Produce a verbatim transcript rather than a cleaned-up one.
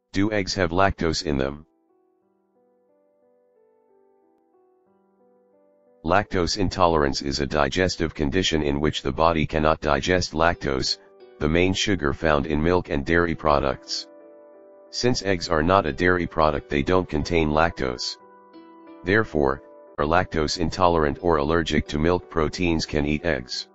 Do eggs have lactose in them? Lactose intolerance is a digestive condition in which the body cannot digest lactose, the main sugar found in milk and dairy products. Since eggs are not a dairy product, they don't contain lactose. Therefore, are lactose intolerant or allergic to milk proteins can eat eggs.